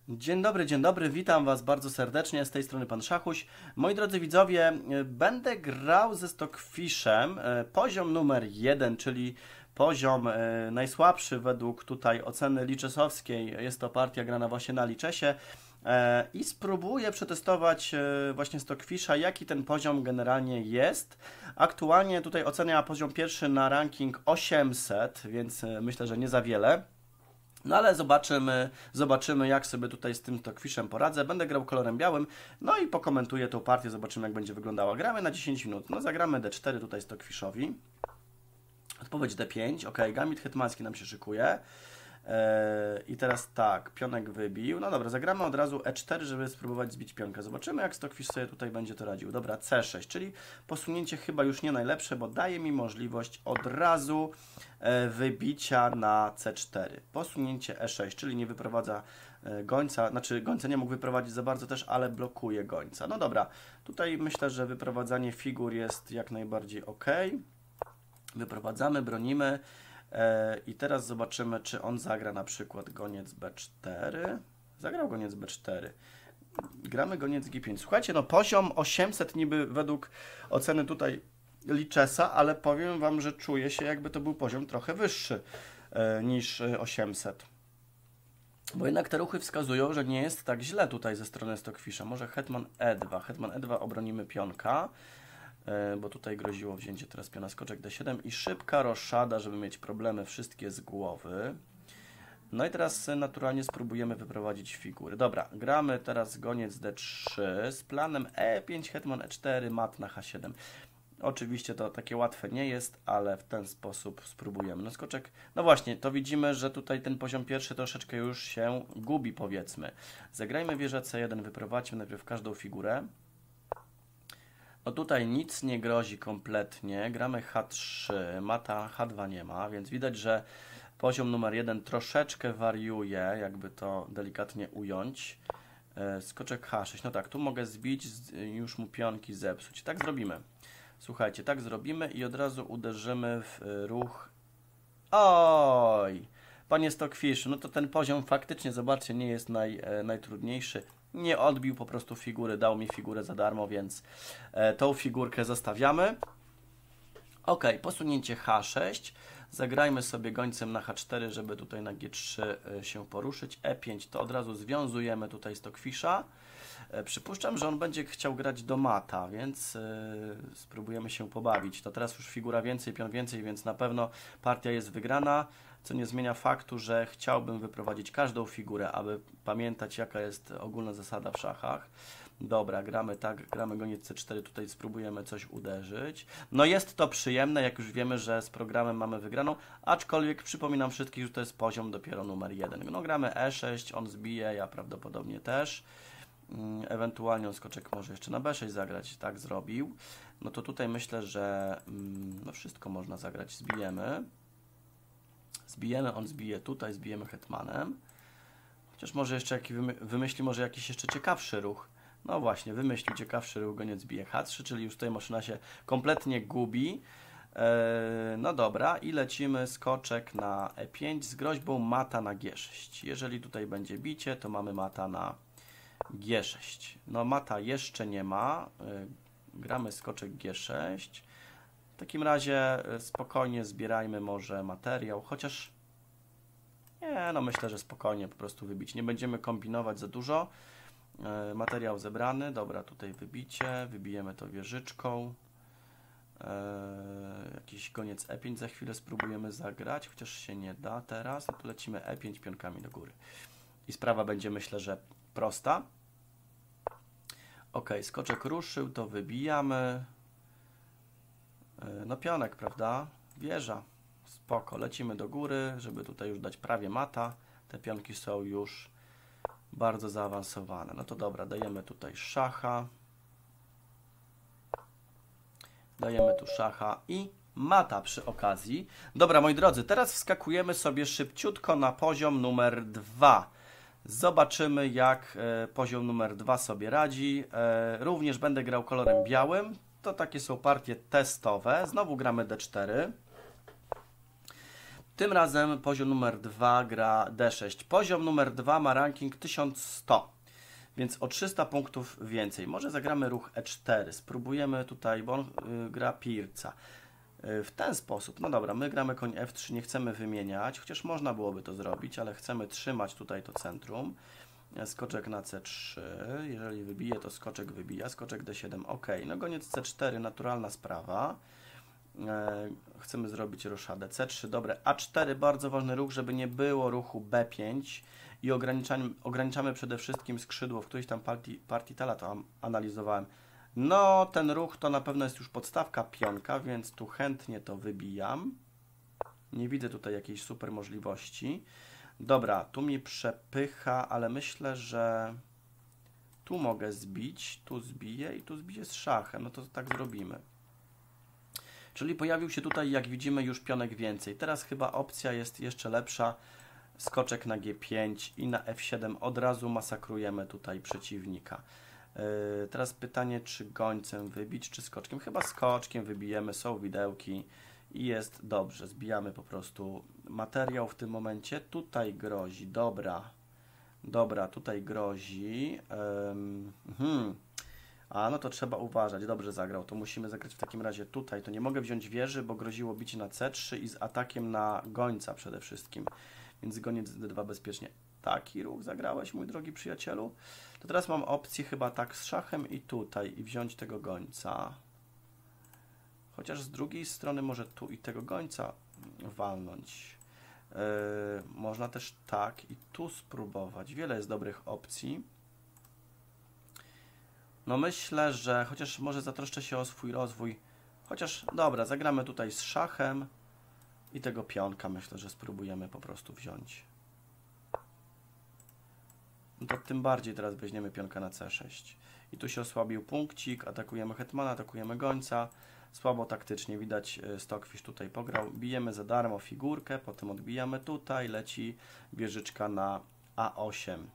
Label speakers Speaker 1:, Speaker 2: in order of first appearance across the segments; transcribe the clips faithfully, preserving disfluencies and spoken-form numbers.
Speaker 1: Dzień dobry, dzień dobry, witam Was bardzo serdecznie, z tej strony Pan Szachuś. Moi drodzy widzowie, będę grał ze Stockfishem, poziom numer jeden, czyli poziom najsłabszy według tutaj oceny liczesowskiej. Jest to partia grana właśnie na Liczesie i spróbuję przetestować właśnie Stockfisha, jaki ten poziom generalnie jest. Aktualnie tutaj ocenia poziom pierwszy na ranking osiemset, więc myślę, że nie za wiele. No ale zobaczymy, zobaczymy jak sobie tutaj z tym Stockfishem poradzę. Będę grał kolorem białym, no i pokomentuję tą partię, zobaczymy jak będzie wyglądała. Gramy na dziesięć minut, no zagramy D cztery tutaj Stockfishowi. Odpowiedź D pięć, ok, gamit hetmański nam się szykuje. Eee, I teraz tak, pionek wybił. No dobra, zagramy od razu E cztery, żeby spróbować zbić pionkę. Zobaczymy jak Stockfish sobie tutaj będzie to radził. Dobra, C sześć, czyli posunięcie chyba już nie najlepsze, bo daje mi możliwość od razu e, wybicia na C cztery. Posunięcie E sześć, czyli nie wyprowadza e, gońca, znaczy gońca nie mógł wyprowadzić za bardzo też, ale blokuje gońca. No dobra, tutaj myślę, że wyprowadzanie figur jest jak najbardziej ok. Wyprowadzamy, bronimy. I teraz zobaczymy, czy on zagra na przykład goniec B cztery. Zagrał goniec B cztery. Gramy goniec G pięć. Słuchajcie, no poziom osiemset niby według oceny tutaj Lichessa, ale powiem Wam, że czuję się jakby to był poziom trochę wyższy e, niż osiemset. Bo jednak te ruchy wskazują, że nie jest tak źle tutaj ze strony Stockfisha. Może hetman E dwa. Hetman E dwa obronimy pionka, bo tutaj groziło wzięcie teraz piona skoczek D siedem i szybka roszada, żeby mieć problemy wszystkie z głowy. No i teraz naturalnie spróbujemy wyprowadzić figury. Dobra, gramy teraz goniec D trzy z planem E pięć, hetman E cztery, mat na H siedem. Oczywiście to takie łatwe nie jest, ale w ten sposób spróbujemy. No skoczek, no właśnie, to widzimy, że tutaj ten poziom pierwszy troszeczkę już się gubi, powiedzmy. Zagrajmy wieżę C jeden, wyprowadźmy najpierw każdą figurę. No tutaj nic nie grozi kompletnie, gramy H trzy, mata H dwa nie ma, więc widać, że poziom numer jeden troszeczkę wariuje, jakby to delikatnie ująć. Skoczek H sześć, no tak, tu mogę zbić, już mu pionki zepsuć. Tak zrobimy. Słuchajcie, tak zrobimy i od razu uderzymy w ruch. Oj! Panie Stockfish, no to ten poziom faktycznie, zobaczcie, nie jest naj, najtrudniejszy. Nie odbił po prostu figury, dał mi figurę za darmo, więc e, tą figurkę zostawiamy. Ok, posunięcie H sześć. Zagrajmy sobie gońcem na H cztery, żeby tutaj na G trzy e, się poruszyć. E pięć to od razu związujemy tutaj Stockfisha. E, przypuszczam, że on będzie chciał grać do mata, więc e, spróbujemy się pobawić. To teraz już figura więcej, pion więcej, więc na pewno partia jest wygrana. Co nie zmienia faktu, że chciałbym wyprowadzić każdą figurę, aby pamiętać jaka jest ogólna zasada w szachach. Dobra, gramy tak, gramy goniec C cztery, tutaj spróbujemy coś uderzyć. No jest to przyjemne, jak już wiemy, że z programem mamy wygraną, aczkolwiek przypominam wszystkich, że to jest poziom dopiero numer jeden. No gramy E sześć, on zbije, ja prawdopodobnie też. Ewentualnie on skoczek może jeszcze na B sześć zagrać, tak zrobił. No to tutaj myślę, że no wszystko można zagrać, zbijemy. Zbijemy, on zbije tutaj, zbijemy hetmanem. Chociaż może jeszcze jaki wymyśli może jakiś jeszcze ciekawszy ruch. No właśnie, wymyślił ciekawszy ruch, goniec bije H trzy, czyli już tutaj maszyna się kompletnie gubi. Eee, no dobra, i lecimy skoczek na E pięć z groźbą mata na G sześć. Jeżeli tutaj będzie bicie, to mamy mata na G sześć. No mata jeszcze nie ma. Eee, gramy skoczek G sześć. W takim razie spokojnie zbierajmy może materiał, chociaż nie, no myślę, że spokojnie po prostu wybić. Nie będziemy kombinować za dużo. E, materiał zebrany, dobra, tutaj wybicie, wybijemy to wieżyczką. E, jakiś goniec E pięć za chwilę spróbujemy zagrać, chociaż się nie da teraz. No to lecimy E pięć pionkami do góry. I sprawa będzie, myślę, że prosta. Ok, skoczek ruszył, to wybijamy. No pionek, prawda? Wieża. Spoko. Lecimy do góry, żeby tutaj już dać prawie mata. Te pionki są już bardzo zaawansowane. No to dobra, dajemy tutaj szacha. Dajemy tu szacha i mata przy okazji. Dobra, moi drodzy, teraz wskakujemy sobie szybciutko na poziom numer dwa. Zobaczymy, jak e, poziom numer dwa sobie radzi. E, również będę grał kolorem białym. To takie są partie testowe. Znowu gramy D cztery. Tym razem poziom numer dwa gra D sześć. Poziom numer dwa ma ranking tysiąc sto, więc o trzysta punktów więcej. Może zagramy ruch E cztery. Spróbujemy tutaj, bo on y, gra Pirca. Y, w ten sposób. No dobra, my gramy koń F trzy, nie chcemy wymieniać, chociaż można byłoby to zrobić, ale chcemy trzymać tutaj to centrum. Skoczek na C trzy. Jeżeli wybije, to skoczek wybija. Skoczek D siedem. Ok. No goniec C cztery, naturalna sprawa. Chcemy zrobić roszadę C trzy, dobre, A cztery, bardzo ważny ruch, żeby nie było ruchu B pięć i ograniczamy, ograniczamy przede wszystkim skrzydło, w którejś tam partii, partitala to analizowałem. No, ten ruch to na pewno jest już podstawka pionka, więc tu chętnie to wybijam. Nie widzę tutaj jakiejś super możliwości. Dobra, tu mi przepycha, ale myślę, że tu mogę zbić, tu zbiję i tu zbiję z szachem, no to tak zrobimy. Czyli pojawił się tutaj, jak widzimy, już pionek więcej. Teraz chyba opcja jest jeszcze lepsza. Skoczek na G pięć i na F siedem. Od razu masakrujemy tutaj przeciwnika. Yy, teraz pytanie, czy gońcem wybić, czy skoczkiem? Chyba skoczkiem wybijemy, są widełki i jest dobrze. Zbijamy po prostu materiał w tym momencie. Tutaj grozi, dobra. Dobra, tutaj grozi. Yy, hmm. A, no to trzeba uważać. Dobrze zagrał. To musimy zagrać w takim razie tutaj. To nie mogę wziąć wieży, bo groziło bicie na C trzy i z atakiem na gońca przede wszystkim. Więc goniec D dwa bezpiecznie. Taki ruch zagrałeś, mój drogi przyjacielu. To teraz mam opcję chyba tak z szachem i tutaj i wziąć tego gońca. Chociaż z drugiej strony może tu i tego gońca walnąć. Yy, można też tak i tu spróbować. Wiele jest dobrych opcji. No myślę, że chociaż może zatroszczę się o swój rozwój. Chociaż dobra, zagramy tutaj z szachem i tego pionka myślę, że spróbujemy po prostu wziąć. No to tym bardziej teraz weźmiemy pionka na C sześć. I tu się osłabił punkcik, atakujemy hetmana, atakujemy gońca. Słabo taktycznie, widać Stockfish tutaj pograł. Bijemy za darmo figurkę, potem odbijamy tutaj, leci wieżyczka na A osiem.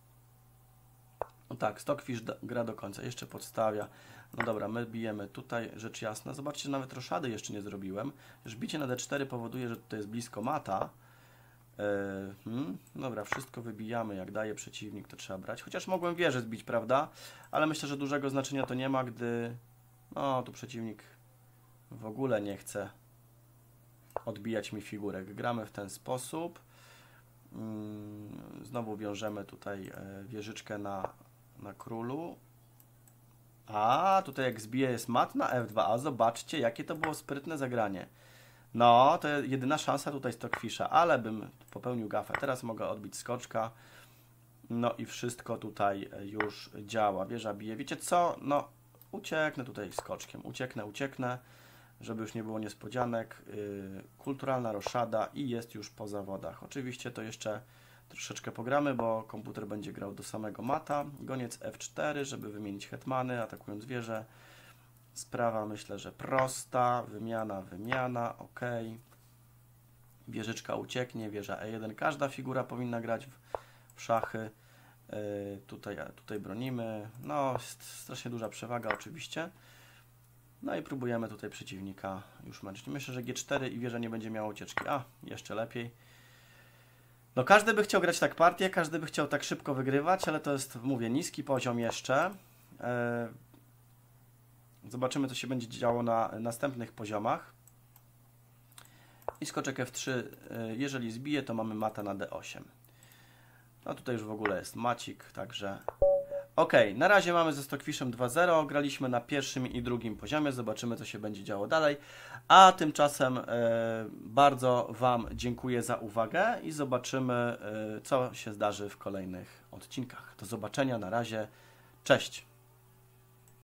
Speaker 1: No tak, Stockfish gra do końca, jeszcze podstawia. No dobra, my bijemy tutaj, rzecz jasna. Zobaczcie, że nawet roszady jeszcze nie zrobiłem. Już bicie na D cztery powoduje, że tutaj jest blisko mata. Yy, hmm, dobra, wszystko wybijamy, jak daje przeciwnik, to trzeba brać. Chociaż mogłem wieżę zbić, prawda? Ale myślę, że dużego znaczenia to nie ma, gdy... No, tu przeciwnik w ogóle nie chce odbijać mi figurek. Gramy w ten sposób. Yy, znowu wiążemy tutaj wieżyczkę na... na królu. A, tutaj jak zbije jest mat na F dwa. A zobaczcie, jakie to było sprytne zagranie. No, to jest jedyna szansa tutaj Stockfisha, ale bym popełnił gafę. Teraz mogę odbić skoczka. No i wszystko tutaj już działa. Wieża bije. Wiecie co? No, ucieknę tutaj skoczkiem. Ucieknę, ucieknę, żeby już nie było niespodzianek. Yy, kulturalna roszada i jest już po zawodach. Oczywiście to jeszcze troszeczkę pogramy, bo komputer będzie grał do samego mata. Goniec F cztery, żeby wymienić hetmany, atakując wieżę. Sprawa myślę, że prosta. Wymiana, wymiana, ok. Wieżyczka ucieknie, wieża E jeden. Każda figura powinna grać w, w szachy. Yy, tutaj, tutaj bronimy. No, jest strasznie duża przewaga oczywiście. No i próbujemy tutaj przeciwnika już męczyć. Myślę, że G cztery i wieża nie będzie miała ucieczki. A, jeszcze lepiej. No każdy by chciał grać tak partię, każdy by chciał tak szybko wygrywać, ale to jest, mówię, niski poziom jeszcze. Zobaczymy, co się będzie działo na następnych poziomach. I skoczek F trzy, jeżeli zbije, to mamy mata na D osiem. No tutaj już w ogóle jest macik, także... Ok, na razie mamy ze Stockfishem dwa zero, graliśmy na pierwszym i drugim poziomie, zobaczymy, co się będzie działo dalej. A tymczasem e, bardzo Wam dziękuję za uwagę i zobaczymy, e, co się zdarzy w kolejnych odcinkach. Do zobaczenia, na razie, cześć!